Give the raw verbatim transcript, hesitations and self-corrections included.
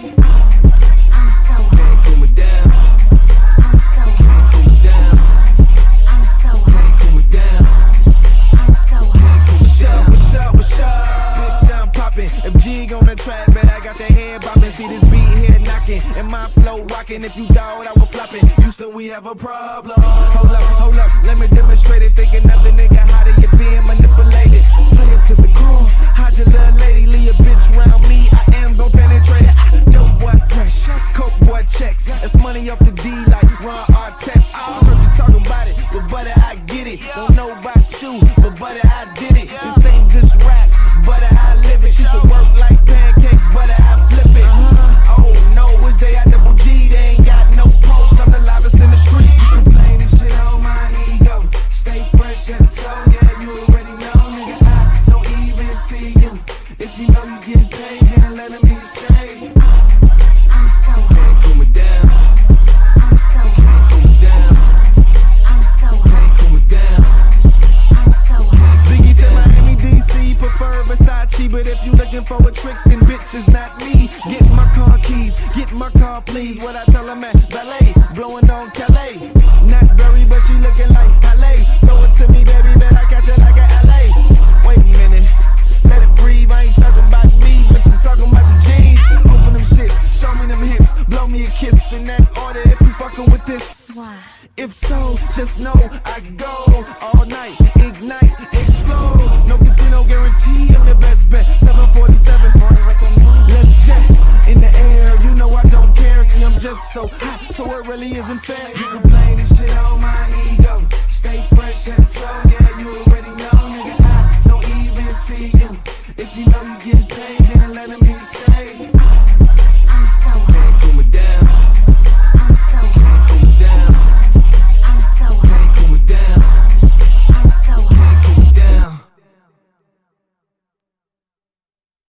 I'm so Can't cool me down. I'm so Can't cool me down. I'm so Can't cool me down. I'm so Can't cool me down. What's up, what's up? Bitch, I'm poppin'. If G on the track, bet I got that head boppin'. See this beat here knockin', and my flow rockin'. If you doubt, I was floppin'. Houston, we have a problem. Hold up, hold up, let me demonstrate it. Thinking of the nigga, how do you being manipulated? Play it to the core. How'd your little lady leave a bitch round me? I am gon' penetrate it. I, dope boy fresh, coke boy checks. It's money off the D like Ron Artest. I heard you talk about it, but buddy, I get it. Don't know about you, but buddy, I did it. This ain't just rap, buddy, I live it. She can work like pancakes, buddy, I flip it. Oh no, it's J I double G, they ain't got no post. I'm the livest in the street. You playing this shit on my ego. Stay fresh at the toe, yeah, you already know, nigga. I don't even see you. If you know you getting paid, then let me say, I'm so Can't cool me down. I'm so Can't cool me down. I'm so Can't cool me down. I'm so Biggie said Miami, D C, prefer Versace. But if you looking for a trick, then bitch is not me. Get my car keys, get my car please. What I tell her, man, ballet, blowing on Calais. Not very, but she looking like Halle. Throw it to me, baby, bet I catch it like a L A. Wait a minute, let it breathe. I ain't talking about me, but you talking about the jeans. Open them shits, show me them hips, blow me a kiss in that order if you fucking with this. why? If so, just know I go all night, ignite, explode. No casino guarantee, I'm your best bet. seven forty-seven, let's jet in the air. You know I don't care. See, I'm just so hot, so it really isn't fair.